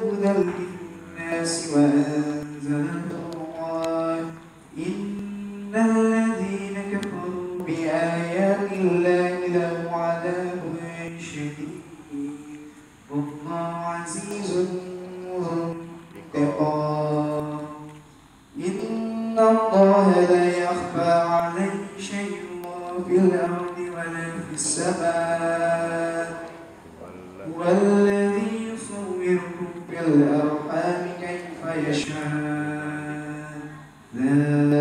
هدى للناس وأنزل الفرقان إن الذين كفروا بآيات الله لهم عذاب شديد والله عزيز ذو انتقام إن الله لا يخفى عليه شيء في الأرض ولا في السماء هو الذي يصوركم في الأرحام كيف يشاء لا